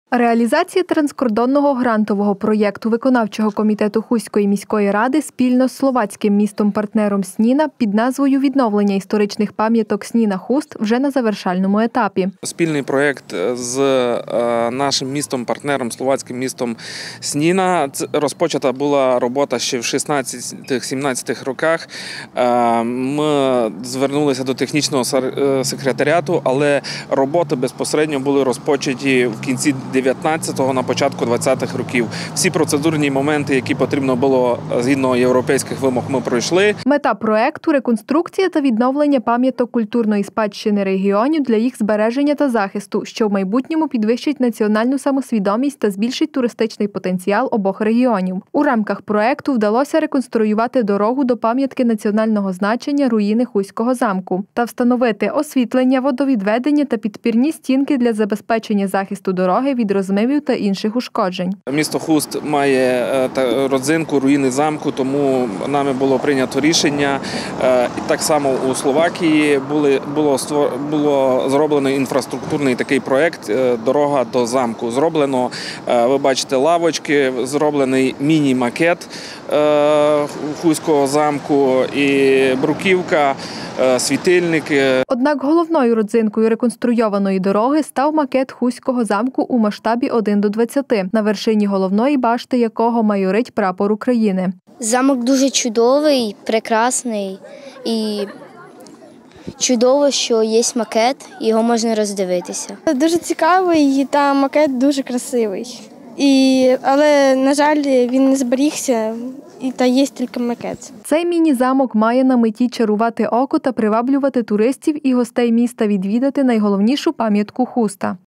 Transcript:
Реалізація транскордонного грантового проєкту виконавчого комітету Хуської міської ради спільно з словацьким містом-партнером Сніна під назвою «Відновлення історичних пам'яток Сніна-Хуст» вже на завершальному етапі. Спільний проєкт з нашим містом-партнером, словацьким містом Сніна. Розпочата була робота ще в 16-17 роках. Ми звернулися до технічного секретаріату, але роботи безпосередньо були розпочаті в кінці 19-го, на початку 20-х років. Всі процедурні моменти, які потрібно було згідно європейських вимог, ми пройшли. Мета проєкту – реконструкція та відновлення пам'яток культурної спадщини регіонів для їх збереження та захисту, що в майбутньому підвищить національну самосвідомість та збільшить туристичний потенціал обох регіонів. У рамках проєкту вдалося реконструювати дорогу до пам'ятки національного значення руїни Хуського замку та встановити освітлення, водовідведення та підпірні стінки для забезпечення захисту дороги від розмивів та інших ушкоджень. Місто Хуст має родзинку руїни замку, тому нами було прийнято рішення. Так само у Словакії було зроблено інфраструктурний такий проєкт «Дорога до замку». Зроблено, ви бачите, лавочки, зроблений міні-макет Хуського замку і бруківка, світильники. Однак головною родзинкою реконструйованої дороги став макет Хуського замку у масштабі 1:20, на вершині головної башти якого майорить прапор України. Замок дуже чудовий, прекрасний і чудово, що є макет, його можна роздивитися. Дуже цікавий та макет дуже красивий. Але, на жаль, він не зберігся. Та є тільки макет. Цей міні-замок має на меті чарувати око та приваблювати туристів і гостей міста відвідати найголовнішу пам'ятку Хуста.